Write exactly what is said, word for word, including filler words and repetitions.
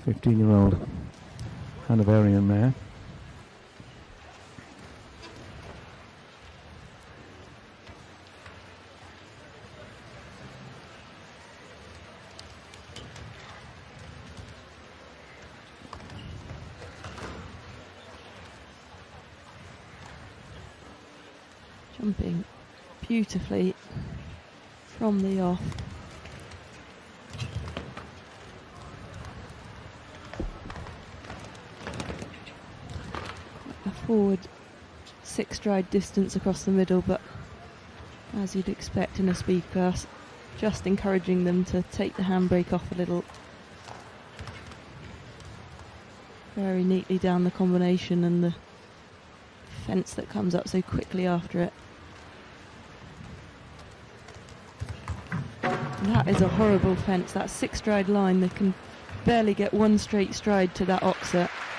fifteen-year-old Hanoverian mare. Jumping beautifully from the off. A forward six stride distance across the middle, but as you'd expect in a speed class, just encouraging them to take the handbrake off a little. Very neatly down the combination and the fence that comes up so quickly after it. And that is a horrible fence, that six stride line. They can barely get one straight stride to that oxer.